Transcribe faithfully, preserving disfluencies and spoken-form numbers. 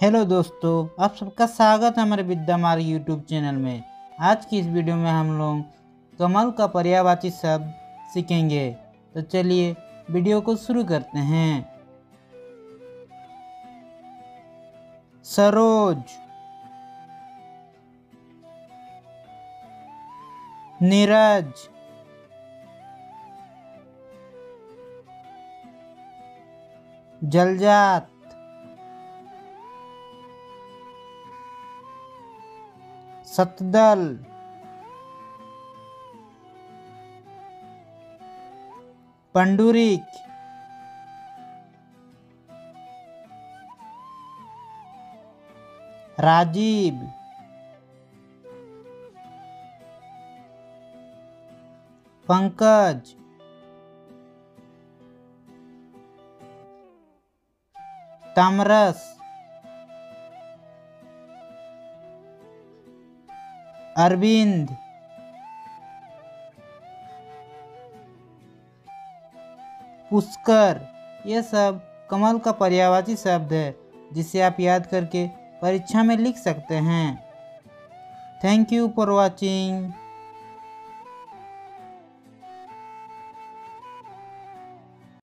Hello दोस्तों, आप सबका स्वागत है हमारे विद्यामार्ग यूट्यूब चैनल में। आज की इस वीडियो में हम लोग कमल का पर्यायवाची शब्द सीखेंगे। तो चलिए वीडियो को शुरू करते हैं। सरोज, नीरज, जलजात, सतदल, पंडुरिक, राजीव, पंकज, तामरस, अरविंद, पुष्कर। ये सब कमल का पर्यायवाची शब्द है जिसे आप याद करके परीक्षा में लिख सकते हैं। Thank you for watching.